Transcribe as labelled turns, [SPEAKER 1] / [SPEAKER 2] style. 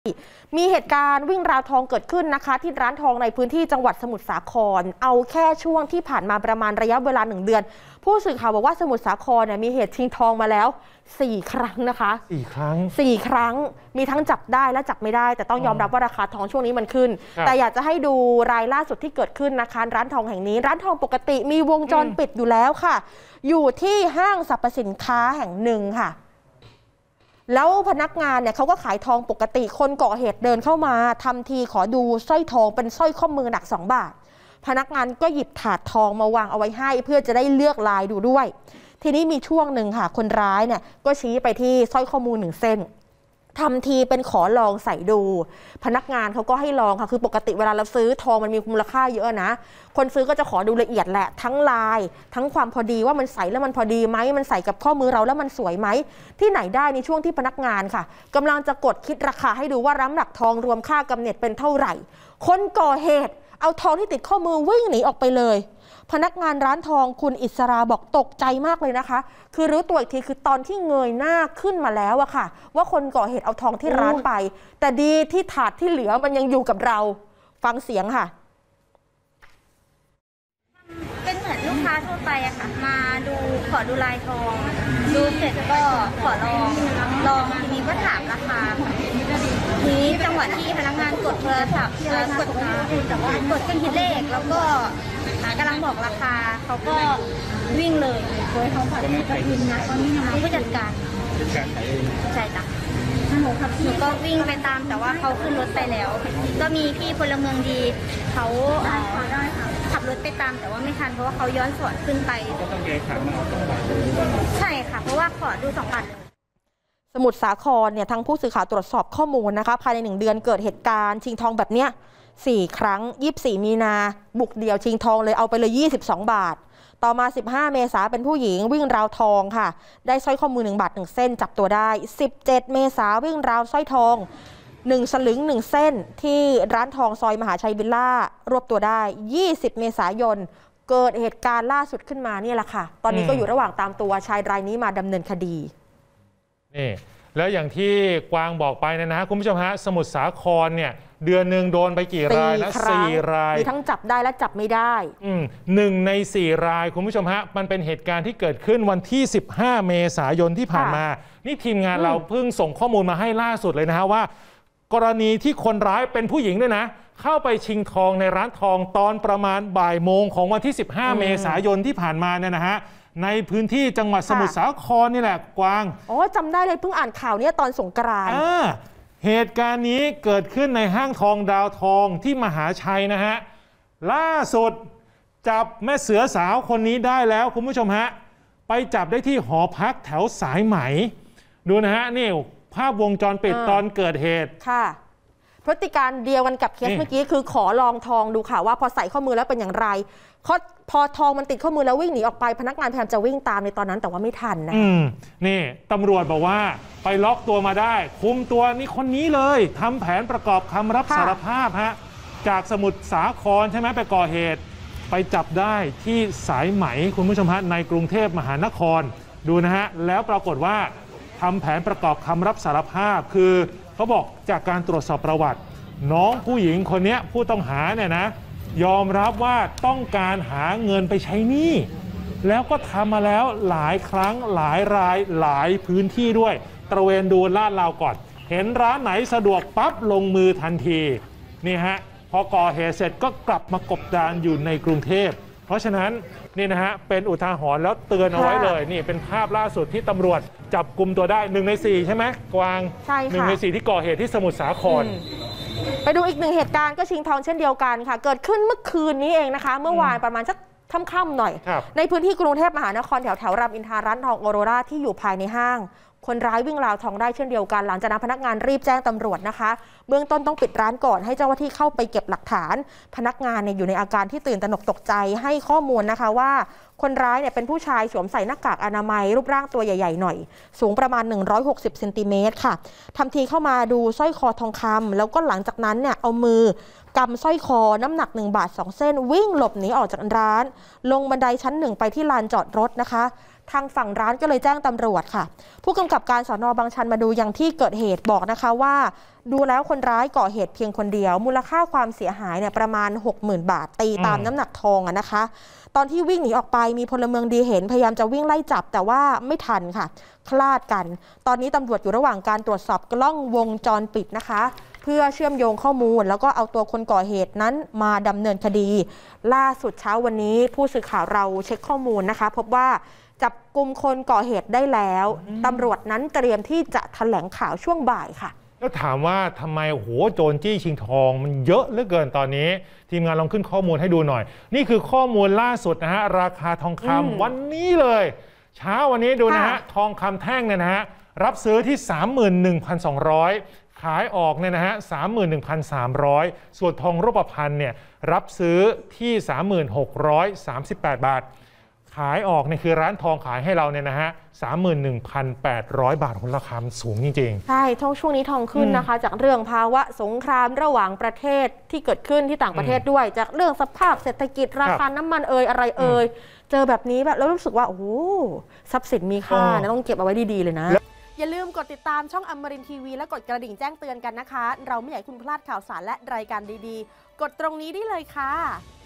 [SPEAKER 1] มีเหตุการณ์วิ่งราวทองเกิดขึ้นนะคะที่ร้านทองในพื้นที่จังหวัดสมุทรสาครเอาแค่ช่วงที่ผ่านมาประมาณระยะเวลา1 เดือนผู้สื่อข่าวบอกว่าสมุทรสาครเนี่ยมีเหตุชิงทองมาแล้ว4 ครั้งนะคะ4 ครั้งมีทั้งจับได้และจับไม่ได้แต่ต้องยอมรับว่าราคาทองช่วงนี้มันขึ้นแต่อยากจะให้ดูรายล่าสุดที่เกิดขึ้นนะคะร้านทองแห่งนี้ร้านทองปกติมีวงจรปิดอยู่แล้วค่ะอยู่ที่ห้างสรรพสินค้าแห่งหนึ่งค่ะแล้วพนักงานเนี่ยเขาก็ขายทองปกติคนก่อเหตุเดินเข้ามาทำทีขอดูสร้อยทองเป็นสร้อยข้อมือหนัก2 บาทพนักงานก็หยิบถาดทองมาวางเอาไว้ให้เพื่อจะได้เลือกลายดูด้วยทีนี้มีช่วงหนึ่งค่ะคนร้ายเนี่ยก็ชี้ไปที่สร้อยข้อมือ1 เส้นทำทีเป็นขอลองใส่ดูพนักงานเขาก็ให้ลองค่ะคือปกติเวลาเราซื้อทองมันมีมูลค่าเยอะนะคนซื้อก็จะขอดูละเอียดแหละทั้งลายทั้งความพอดีว่ามันใส่แล้วมันพอดีไหมมันใส่กับข้อมือเราแล้วมันสวยไหมที่ไหนได้ในช่วงที่พนักงานค่ะกำลังจะกดคิดราคาให้ดูว่าน้ำหนักทองรวมค่ากำเนิดเป็นเท่าไหร่คนก่อเหตุเอาทองที่ติดข้อมือวิ่งหนีออกไปเลยพนักงานร้านทองคุณอิสราบอกตกใจมากเลยนะคะคือรู้ตัวอีกทีคือตอนที่เงยหน้าขึ้นมาแล้วอะค่ะว่าคนก่อเหตุเอาทองที่ร้านไปแต่ดีที่ถาดที่เหลือมันยังอยู่กับเราฟังเสียงค่ะ
[SPEAKER 2] เป็นเหมือนลูกค้าทั่วไปอะค่ะมาดูขอดูลายทองดูเสร็จก็ขอลองทีนี้ก็ถามราคาทีนี้จังหวะที่พนักงานกดโทรศัพท์กดเครื่องคิดเลขแล้วก็กำลังบอกราคาเขาก็วิ่งเลยโดยเขาผัดกับวินนะตอนนี้นะผู้จัดการใช่จ้ะหนูก็วิ่งไปตามแต่ว่าเขาขึ้นรถไปแล้วก็มีพี่พลเมืองดีเขาขับรถไปตามแต่ว่าไม่ทันเพราะว่าเขาย้อนสวนขึ้นไปก็ต้องแก้ขันมาเอา2 บาทใช่ค่ะเพราะว่าขอดู2 บาทเลย
[SPEAKER 1] สมุทรสาครเนี่ยทั้งผู้สื่อข่าวตรวจสอบข้อมูลนะคะภายใน1 เดือนเกิดเหตุการณ์ชิงทองแบบเนี้ย4 ครั้ง24 มีนาบุกเดี่ยวชิงทองเลยเอาไปเลย22 บาทต่อมา15 เมษาเป็นผู้หญิงวิ่งราวทองค่ะได้สร้อยข้อมือ1 บาท 1 เส้นจับตัวได้17 เมษาวิ่งราวสร้อยทอง1 สลึง 1 เส้นที่ร้านทองซอยมหาชัยวิลล่ารวบตัวได้20 เมษายนเกิดเหตุการณ์ล่าสุดขึ้นมานี่แหละค่ะตอนนี้ก็อยู่ระหว่างตามตัวชายรายนี้มาดำเนินคดี
[SPEAKER 3] นี่แล้วอย่างที่กวางบอกไปนะคุณผู้ชมฮะสมุทรสาครเนี่ยเดือนหนึ่งโดนไปกี่รายนะ4 ราย
[SPEAKER 1] มีทั้งจับได้และจับไม่ได้
[SPEAKER 3] 1 ใน 4 รายคุณผู้ชมฮะมันเป็นเหตุการณ์ที่เกิดขึ้นวันที่15 เมษายนที่ผ่านมานี่ทีมงานเราเพิ่งส่งข้อมูลมาให้ล่าสุดเลยนะฮะว่ากรณีที่คนร้ายเป็นผู้หญิงด้วยนะเข้าไปชิงทองในร้านทองตอนประมาณบ่ายโมงของวันที่15 เมษายนที่ผ่านมาเนี่ยนะฮะในพื้นที่จังหวัดสมุทรสาครนี่แหละกวาง
[SPEAKER 1] จำได้เลยเพิ่งอ่านข่าวนี้ตอนสงกรานต์
[SPEAKER 3] เหตุการณ์นี้เกิดขึ้นในห้างทองดาวทองที่มหาชัยนะฮะล่าสุดจับแม่เสือสาวคนนี้ได้แล้วคุณผู้ชมฮะไปจับได้ที่หอพักแถวสายไหมดูนะฮะนี่ภาพวงจรปิดตอนเกิดเหตุ
[SPEAKER 1] ค่ะพฤติการเดียวกันกับเคสเมื่อกี้คือขอลองทองดูค่ะว่าพอใส่ข้อมือแล้วเป็นอย่างไรพอทองมันติดข้อมือแล้ววิ่งหนีออกไปพนักงานพยายามจะวิ่งตามในตอนนั้นแต่ว่าไม่ทันนะ
[SPEAKER 3] นี่ตำรวจบอกว่าไปล็อกตัวมาได้คุมตัวนี่คนนี้เลยทำแผนประกอบคำรับสารภาพฮะจากสมุทรสาครใช่ไหมไปก่อเหตุไปจับได้ที่สายไหมคุณผู้ชมฮะในกรุงเทพมหานครดูนะฮะแล้วปรากฏว่าทำแผนประกอบคำรับสารภาพคือเขาบอกจากการตรวจสอบประวัติน้องผู้หญิงคนนี้ผู้ต้องหาเนี่ยนะยอมรับว่าต้องการหาเงินไปใช้หนี้แล้วก็ทำมาแล้วหลายครั้งหลายรายหลายพื้นที่ด้วยตระเวนดูลาดราวก่อนเห็นร้านไหนสะดวกปั๊บลงมือทันทีนี่ฮะพอก่อเหตุเสร็จก็กลับมากบดานอยู่ในกรุงเทพเพราะฉะนั้นนี่นะฮะเป็นอุทาหรณ์แล้วเตือนเอาไว้เลยนี่เป็นภาพล่าสุดที่ตำรวจจับกุมตัวได้1 ใน 4ใช่ไหมกวาง
[SPEAKER 1] ใช่ค่ะ
[SPEAKER 3] 1 ใน 4ที่ก่อเหตุที่สมุทรสาคร
[SPEAKER 1] ไปดูอีก1 เหตุการณ์ก็ชิงทองเช่นเดียวกันค่ะเกิดขึ้นเมื่อคืนนี้เองนะคะเมื่อวานประมาณสักค่ำๆหน่อยในพื้นที่กรุงเทพมหานครแถวรามอินทราร้านทองออโรราที่อยู่ภายในห้างคนร้ายวิ่งราวทองได้เช่นเดียวกันหลังจากนั้นพนักงานรีบแจ้งตำรวจนะคะเบื้องต้นต้องปิดร้านก่อนให้เจ้าหน้าที่เข้าไปเก็บหลักฐานพนักงานเนี่ยอยู่ในอาการที่ตื่นตระหนกตกใจให้ข้อมูลนะคะว่าคนร้ายเนี่ยเป็นผู้ชายสวมใส่หน้ากากอนามัยรูปร่างตัวใหญ่ๆหน่อยสูงประมาณ160 เซนติเมตรค่ะทำทีเข้ามาดูสร้อยคอทองคำแล้วก็หลังจากนั้นเนี่ยเอามือกำสร้อยคอน้ำหนัก1 บาท 2 เส้นวิ่งหลบหนีออกจากร้านลงบันไดชั้น 1ไปที่ลานจอดรถนะคะทางฝั่งร้านก็เลยแจ้งตำรวจค่ะผู้กำกับการสน.บางชันมาดูยังที่เกิดเหตุบอกนะคะว่าดูแล้วคนร้ายก่อเหตุเพียงคนเดียวมูลค่าความเสียหายเนี่ยประมาณ 60,000 บาทตีตามน้ำหนักทองนะคะตอนที่วิ่งหนีออกไปมีพลเมืองดีเห็นพยายามจะวิ่งไล่จับแต่ว่าไม่ทันค่ะคลาดกันตอนนี้ตำรวจอยู่ระหว่างการตรวจสอบกล้องวงจรปิดนะคะเพื่อเชื่อมโยงข้อมูลแล้วก็เอาตัวคนก่อเหตุนั้นมาดำเนินคดีล่าสุดเช้าวันนี้ผู้สื่อข่าวเราเช็คข้อมูลนะคะพบว่าจับกุมคนก่อเหตุได้แล้วตำรวจนั้นเตรียมที่จะแถลงข่าวช่วงบ่ายค่ะ
[SPEAKER 3] แล้วถามว่าทำไมโจรจี้ชิงทองมันเยอะเหลือเกินตอนนี้ทีมงานลองขึ้นข้อมูลให้ดูหน่อยนี่คือข้อมูลล่าสุดนะฮะราคาทองคำวันนี้เลยเช้าวันนี้ดูนะฮะทองคำแท่งเนี่ยนะฮะรับซื้อที่ 31,200 ขายออกเนี่ยนะฮะ 31,300 ส่วนทองรูปพรรณเนี่ยรับซื้อที่ 3638 บาทขายออกเนี่ยคือร้านทองขายให้เราเนี่ยนะฮะ 31,800 บาทราคาสูงจริงๆ
[SPEAKER 1] ใช่ช่วงนี้ทองขึ้นนะคะจากเรื่องภาวะสงครามระหว่างประเทศที่เกิดขึ้นที่ต่างประเทศด้วยจากเรื่องสภาพเศรษฐกิจราคาน้ำมันอะไรเจอแบบนี้แบบแล้วรู้สึกว่าโอ้โหทรัพย์สินมีค่านะต้องเก็บเอาไว้ดีๆเลยนะอย่าลืมกดติดตามช่องอมรินทร์ทีวีและกดกระดิ่งแจ้งเตือนกันนะคะเราไม่อยากให้คุณพลาดข่าวสารและรายการดีๆกดตรงนี้ได้เลยค่ะ